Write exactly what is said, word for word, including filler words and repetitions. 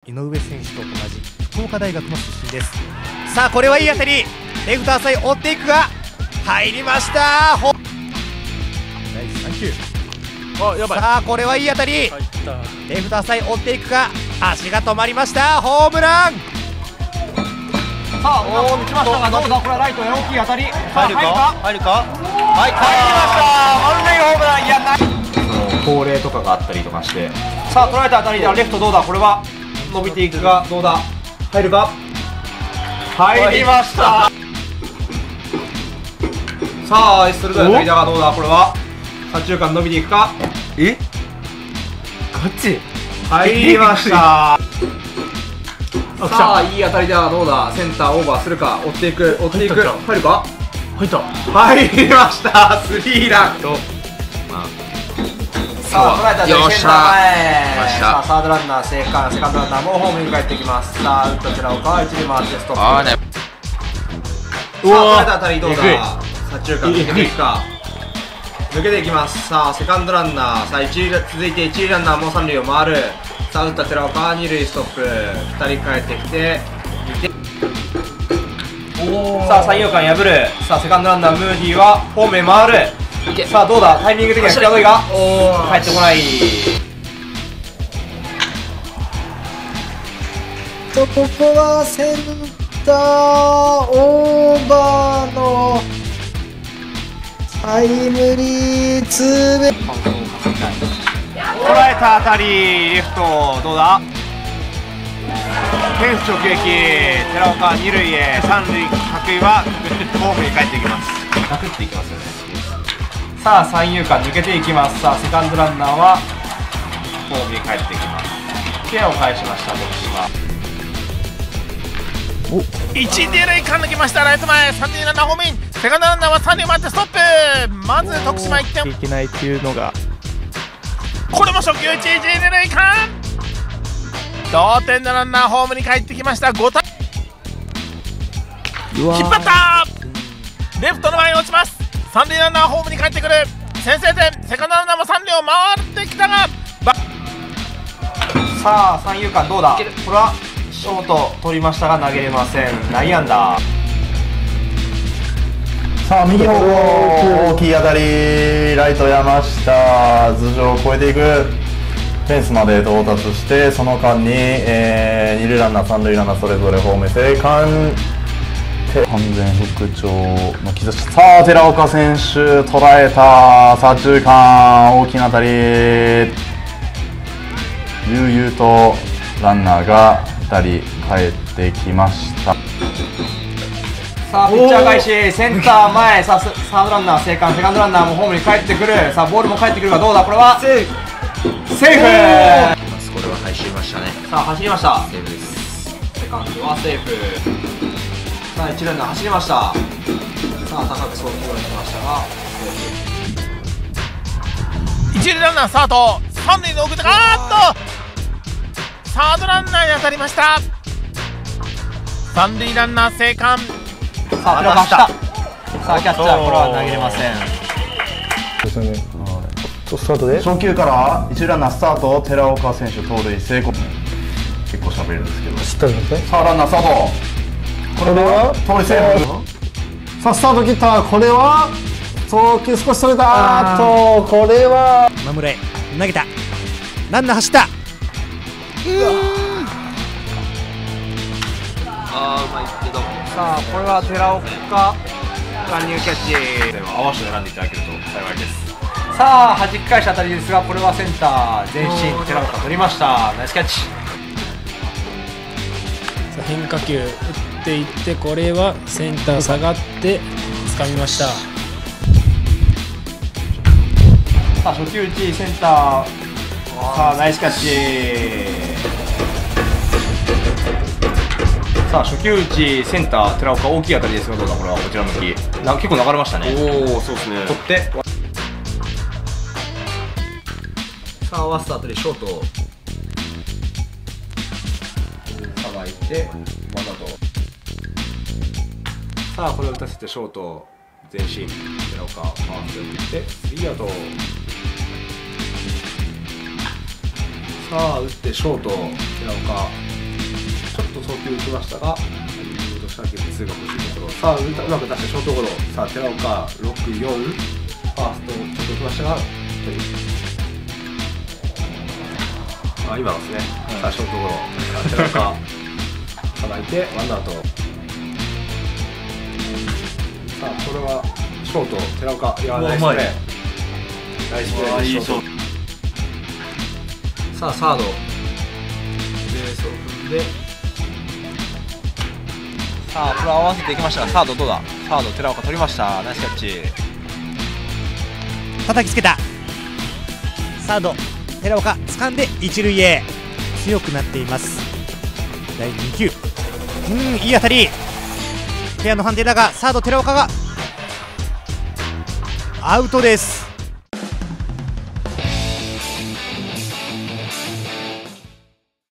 井上選手と同じ福岡大学の出身です。さあこれはいい当たり、レフト浅い追っていくが入りました。ほ第さん球、 あ、やばい。 さあこれはいい当たり、レフト浅い追っていくが足が止まりました。ホームラン。 さあ打ちましたがどうだ、これはライトへ大きい当たり、入るか入るか入りました満塁ホームラン。いやない恒例とかがあったりとかして、さあ捉えた当たりではレフトどうだ、これは伸びていくがどうだ、入るか入りました。さあ鋭い当たりだがどうだ、これは左中間伸びていくか、 えガチ入りました。さあいい当たりだがどうだ、センターオーバーするか、追っていく追っていく、入るか入った。 入りました。スリーラン。さあ捉えた当たりセンター前、さあサードランナー生還、セカンドランナーもホームに帰ってきます。さあ打った寺岡は一塁回ってストップ。さあ捉えた当たりどうだ、左中間抜けていくか、抜けていきます。さあセカンドランナー、さあ一塁続いて一塁ランナーも三塁を回る。さあ打った寺岡は二塁ストップ、二人帰ってきてさあ三遊間破る。さあセカンドランナームーディーはホームへ回る。さあどうだ、タイミング的には際どいが帰ってこない。 とここはセンターオーバーのタイムリーツーベース。 捉えた当たりレフトどうだ、フェンス直撃、寺岡二塁へ、三塁角井はホームに帰っていきます。ガクっていきますよね。さあ三遊間抜けていきます。さあセカンドランナーはホームに帰ってきます。ケアを返しました徳島。 一二塁間抜けました。ライト前、三塁ランナーホームイン、セカンドランナーは三塁回ってストップ。まず徳島いってんいけないっていうのが、 これも初球打ち、一二塁間同点のランナーホームに帰ってきました。ご対引っ張った、レフトの前に落ちます。三塁ランナーホームに帰ってくる、先制点。セカンドランナーも三塁を回ってきたがさあ三遊間どうだ、これはショート取りましたが投げれません。内野安打。 さあ右方向大きい当たり、ライト山下頭上を越えていく、フェンスまで到達して、その間に、えー、二塁ランナー三塁ランナーそれぞれホーム生還、完全復調の兆し。さあ寺岡選手捉えた左中間大きな当たり、悠々とランナーがふたり帰ってきました。 さあピッチャー返し、センター前、さあサードランナー生還、セカンドランナーもホームに帰ってくる。さあボールも帰ってくるがどうだ、これはセーフ。セーフ。 これは走りましたね。 さあ走りました。 セーフです。 セカンドはセーフ。さあ一塁ランナー走りました。さあ高く送球をしましたが一塁ランナースタート、三塁の奥で、あーっとサードランナーに当たりました。三塁ランナー生還。 さあ寺岡走った。さあキャッチャーこれは投げれません。 ですね。スタートで初球から一塁ランナースタート、寺岡選手盗塁成功。結構喋るんですけど、さあランナースタート、これは盗塁セーフ。 さあスタート切った。これは送球少しそれた。あーとこれは今村へ投げた、ランナー走った。 あーうまいけど、 さあこれは寺岡乱入キャッチ、合わせて選んでいただけると幸いです。さあ弾き返した当たりですが、これはセンター前進、寺岡取りました。ナイスキャッチ。 変化球打っていって、これはセンター下がって掴みました。 さあ初球打ちセンター、さあナイスキャッチ。さあ初球打ちセンター寺岡大きい当たりですがどうだ、これはこちら向きな、結構流れましたね。 おおそうですね。 取ってさあ合わせた後でショートさばいてわざと、さあこれを打たせてショート前進、寺岡ファーストに打ってスリーアウト。さあ打ってショート寺岡送球打ちましたが、どうしたらゲッツーが欲しいところ。さあ、うまく出してショートゴロ。さあ、寺岡、ろく、よん、ファースト、ちょっと打ちましたが、あ、今のですね。さあ、ショートゴロ。さあ、寺岡、さばいて、ワンアウト。さあ、これは、ショート、寺岡、いや、ナイスプレー。ナイスプレーでショート。さあ、サード。ベースを踏んで、 さあこれ合わせていきましたが、サードどうだ。サード寺岡取りました。ナイスキャッチ。 叩きつけた。サード寺岡掴んで一塁へ。強くなっています。だいに球、うん、いい当たり。フェアの判定だがサード寺岡がアウトです。